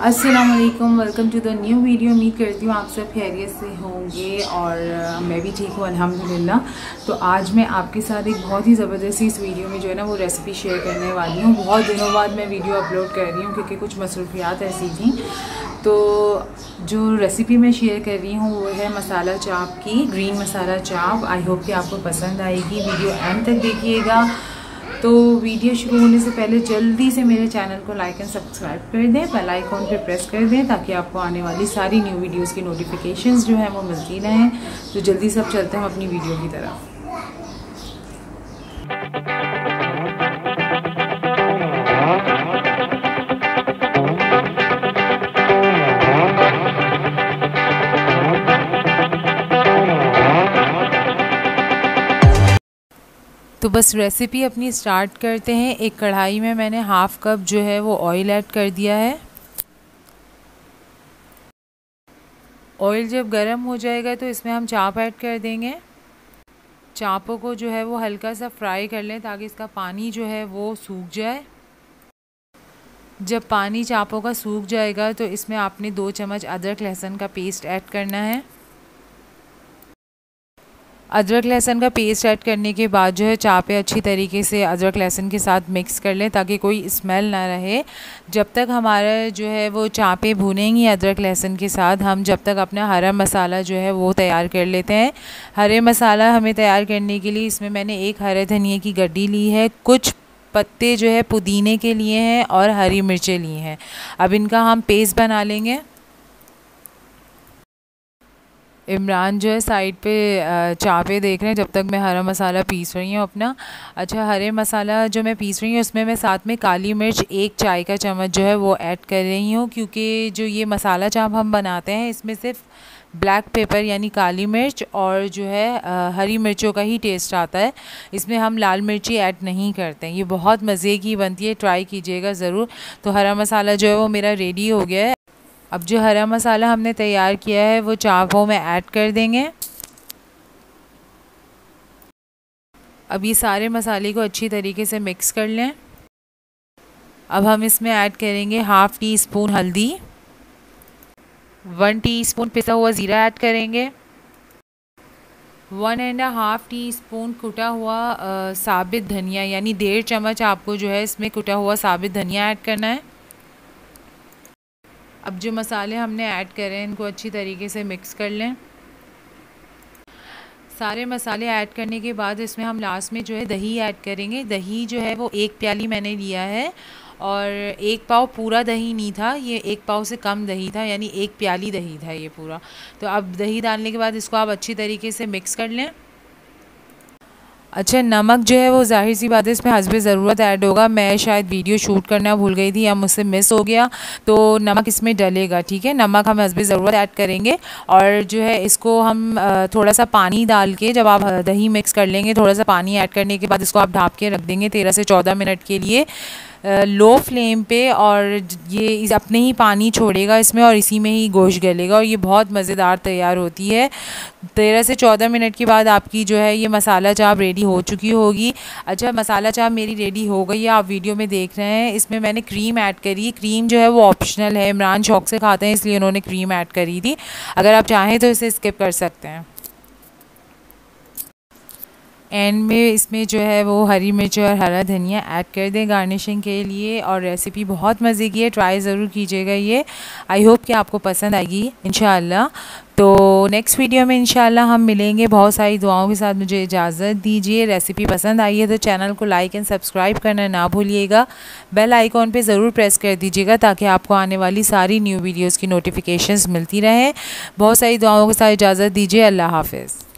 अस्सलामुअलैकुम, welcome to the new video. उम्मीद करती हूँ आप सब खैरियत से होंगे और मैं भी ठीक हूँ अल्हम्दुलिल्लाह। तो आज मैं आपके साथ एक बहुत ही ज़बरदस्त इस वीडियो में जो है ना वो रेसिपी शेयर करने वाली हूँ। बहुत दिनों बाद मैं वीडियो अपलोड कर रही हूँ क्योंकि कुछ मसरूफियात ऐसी थी। तो जो रेसिपी मैं शेयर कर रही हूँ वो है मसाला चाप की, ग्रीन मसाला चाप। आई होप कि आपको पसंद आएगी, वीडियो एंड तक देखिएगा। तो वीडियो शुरू होने से पहले जल्दी से मेरे चैनल को लाइक एंड सब्सक्राइब कर दें, बेल आइकॉन पे प्रेस कर दें ताकि आपको आने वाली सारी न्यू वीडियोस की नोटिफिकेशंस जो है वो मिलती रहें। तो जल्दी से अब चलते हैं अपनी वीडियो की तरफ। तो बस रेसिपी अपनी स्टार्ट करते हैं। एक कढ़ाई में मैंने हाफ़ कप जो है वो ऑयल ऐड कर दिया है। ऑयल जब गर्म हो जाएगा तो इसमें हम चाप ऐड कर देंगे। चापों को जो है वो हल्का सा फ्राई कर लें ताकि इसका पानी जो है वो सूख जाए। जब पानी चापों का सूख जाएगा तो इसमें आपने 2 चम्मच अदरक लहसुन का पेस्ट ऐड करना है। अदरक लहसुन का पेस्ट ऐड करने के बाद जो है चापें अच्छी तरीके से अदरक लहसुन के साथ मिक्स कर लें ताकि कोई स्मेल ना रहे। जब तक हमारा जो है वो चापें भुनेंगी अदरक लहसुन के साथ, हम जब तक अपना हरा मसाला जो है वो तैयार कर लेते हैं। हरे मसाला हमें तैयार करने के लिए इसमें मैंने एक हरे धनिए की गड्डी ली है, कुछ पत्ते जो है पुदीने के लिए हैं और हरी मिर्चें ली हैं। अब इनका हम पेस्ट बना लेंगे। इमरान जो है साइड पे चापे देख रहे हैं जब तक मैं हरा मसाला पीस रही हूँ अपना। अच्छा, हरे मसाला जो मैं पीस रही हूँ उसमें मैं साथ में काली मिर्च 1 चाय का चम्मच जो है वो ऐड कर रही हूँ, क्योंकि जो ये मसाला चाप हम बनाते हैं इसमें सिर्फ ब्लैक पेपर यानी काली मिर्च और जो है हरी मिर्चों का ही टेस्ट आता है। इसमें हम लाल मिर्ची ऐड नहीं करते हैं। ये बहुत मज़े की बनती है, ट्राई कीजिएगा ज़रूर। तो हरा मसाला जो है वो मेरा रेडी हो गया है। अब जो हरा मसाला हमने तैयार किया है वो चापों में ऐड कर देंगे। अब ये सारे मसाले को अच्छी तरीके से मिक्स कर लें। अब हम इसमें ऐड करेंगे हाफ़ टी स्पून हल्दी, 1 टीस्पून पिसा हुआ ज़ीरा ऐड करेंगे, 1.5 टीस्पून कुटा हुआ साबित धनिया यानी 1.5 चम्मच आपको जो है इसमें कुटा हुआ साबित धनिया ऐड करना है। अब जो मसाले हमने ऐड करे हैं इनको अच्छी तरीके से मिक्स कर लें। सारे मसाले ऐड करने के बाद इसमें हम लास्ट में जो है दही ऐड करेंगे। दही जो है वो 1 प्याली मैंने लिया है और 1 पाव पूरा दही नहीं था, ये 1 पाव से कम दही था, यानी 1 प्याली दही था ये पूरा। तो अब दही डालने के बाद इसको आप अच्छी तरीके से मिक्स कर लें। अच्छा, नमक जो है वो ज़ाहिर सी बात है इसमें हस्बे ज़रूरत ऐड होगा। मैं शायद वीडियो शूट करना भूल गई थी या मुझसे मिस हो गया, तो नमक इसमें डलेगा, ठीक है। नमक हम हस्बे ज़रूरत ऐड करेंगे और जो है इसको हम थोड़ा सा पानी डाल के, जब आप दही मिक्स कर लेंगे थोड़ा सा पानी ऐड करने के बाद इसको आप ढाँप के रख देंगे 13 से 14 मिनट के लिए लो फ्लेम पे। और ये अपने ही पानी छोड़ेगा इसमें और इसी में ही गोश्त गलेगा और ये बहुत मज़ेदार तैयार होती है। 13 से 14 मिनट के बाद आपकी जो है ये मसाला चाप रेडी हो चुकी होगी। अच्छा, मसाला चाप मेरी रेडी हो गई है, आप वीडियो में देख रहे हैं। इसमें मैंने क्रीम ऐड करी। क्रीम जो है वो ऑप्शनल है, इमरान शौक से खाते हैं इसलिए उन्होंने क्रीम ऐड करी थी। अगर आप चाहें तो इसे स्किप कर सकते हैं। एंड में इसमें जो है वो हरी मिर्च और हरा धनिया ऐड कर दें गार्निशिंग के लिए। और रेसिपी बहुत मज़े की है, ट्राई ज़रूर कीजिएगा ये। आई होप कि आपको पसंद आएगी इंशाल्लाह। तो नेक्स्ट वीडियो में इंशाल्लाह हम मिलेंगे। बहुत सारी दुआओं के साथ मुझे इजाज़त दीजिए। रेसिपी पसंद आई है तो चैनल को लाइक एंड सब्सक्राइब करना ना भूलिएगा। बेल आइकॉन पे ज़रूर प्रेस कर दीजिएगा ताकि आपको आने वाली सारी न्यू वीडियोज़ की नोटिफिकेशंस मिलती रहें। बहुत सारी दुआओं के साथ इजाज़त दीजिए। अल्लाह हाफ़िज़।